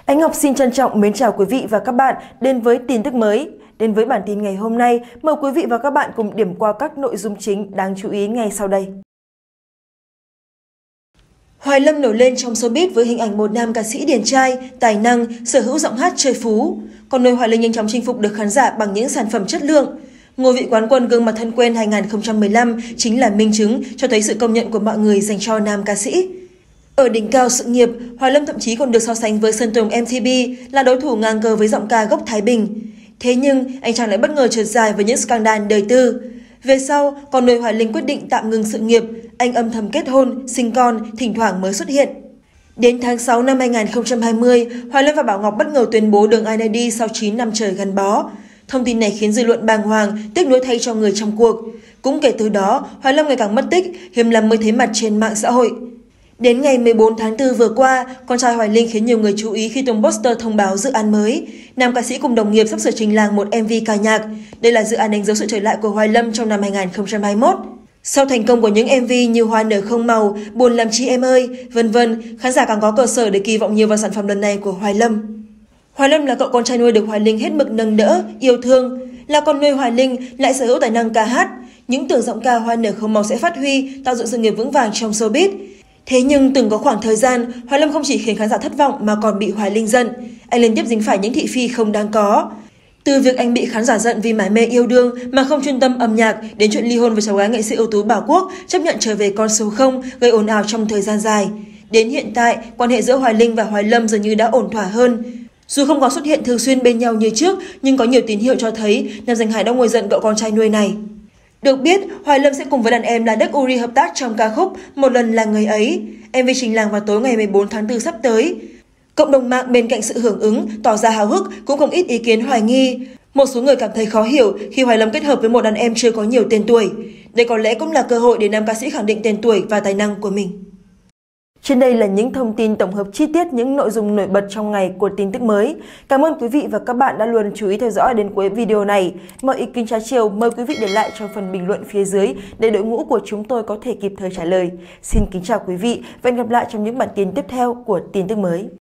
Anh Ngọc xin trân trọng mến chào quý vị và các bạn đến với tin tức mới. Đến với bản tin ngày hôm nay, mời quý vị và các bạn cùng điểm qua các nội dung chính đáng chú ý ngay sau đây. Hoài Lâm nổi lên trong showbiz với hình ảnh một nam ca sĩ điển trai, tài năng, sở hữu giọng hát chơi phú. Còn nơi Hoài Linh nhanh chóng chinh phục được khán giả bằng những sản phẩm chất lượng. Ngôi vị quán quân gương mặt thân quen 2015 chính là minh chứng cho thấy sự công nhận của mọi người dành cho nam ca sĩ. Ở đỉnh cao sự nghiệp, Hoài Lâm thậm chí còn được so sánh với Sơn Tùng MTP là đối thủ ngang cờ với giọng ca gốc Thái Bình. Thế nhưng, anh chàng lại bất ngờ trượt dài với những scandal đời tư. Về sau, con nuôi Hoài Linh quyết định tạm ngừng sự nghiệp, anh âm thầm kết hôn, sinh con, thỉnh thoảng mới xuất hiện. Đến tháng 6 năm 2020, Hoài Lâm và Bảo Ngọc bất ngờ tuyên bố đường ai nấy đi sau 9 năm trời gắn bó. Thông tin này khiến dư luận bàng hoàng, tiếc nuối thay cho người trong cuộc. Cũng kể từ đó, Hoài Lâm ngày càng mất tích, hiếm lắm mới thấy mặt trên mạng xã hội. Đến ngày 14 tháng 4 vừa qua, con trai Hoài Linh khiến nhiều người chú ý khi tung poster thông báo dự án mới. Nam ca sĩ cùng đồng nghiệp sắp sửa trình làng một MV ca nhạc. Đây là dự án đánh dấu sự trở lại của Hoài Lâm trong năm 2021. Sau thành công của những MV như Hoa nở không màu, Buồn làm chi em ơi, vân vân, khán giả càng có cơ sở để kỳ vọng nhiều vào sản phẩm lần này của Hoài Lâm. Hoài Lâm là cậu con trai nuôi được Hoài Linh hết mực nâng đỡ, yêu thương. Là con nuôi Hoài Linh lại sở hữu tài năng ca hát. Những tưởng giọng ca Hoa nở không màu sẽ phát huy, tạo dựng sự nghiệp vững vàng trong showbiz. Thế nhưng từng có khoảng thời gian, Hoài Lâm không chỉ khiến khán giả thất vọng mà còn bị Hoài Linh giận. Anh liên tiếp dính phải những thị phi không đáng có. Từ việc anh bị khán giả giận vì mải mê yêu đương mà không chuyên tâm âm nhạc đến chuyện ly hôn với cháu gái nghệ sĩ ưu tú Bảo Quốc chấp nhận trở về con số 0 gây ồn ào trong thời gian dài. Đến hiện tại, quan hệ giữa Hoài Linh và Hoài Lâm dường như đã ổn thỏa hơn. Dù không còn xuất hiện thường xuyên bên nhau như trước, nhưng có nhiều tín hiệu cho thấy nam danh hài đã nguôi giận cậu con trai nuôi này. Được biết, Hoài Lâm sẽ cùng với đàn em là Đức Uri hợp tác trong ca khúc Một lần là người ấy. MV trình làng vào tối ngày 14 tháng 4 sắp tới. Cộng đồng mạng bên cạnh sự hưởng ứng, tỏ ra háo hức cũng không ít ý kiến hoài nghi. Một số người cảm thấy khó hiểu khi Hoài Lâm kết hợp với một đàn em chưa có nhiều tên tuổi. Đây có lẽ cũng là cơ hội để nam ca sĩ khẳng định tên tuổi và tài năng của mình. Trên đây là những thông tin tổng hợp chi tiết những nội dung nổi bật trong ngày của tin tức mới. Cảm ơn quý vị và các bạn đã luôn chú ý theo dõi đến cuối video này. Mọi ý kiến trái chiều mời quý vị để lại trong phần bình luận phía dưới để đội ngũ của chúng tôi có thể kịp thời trả lời. Xin kính chào quý vị và hẹn gặp lại trong những bản tin tiếp theo của tin tức mới.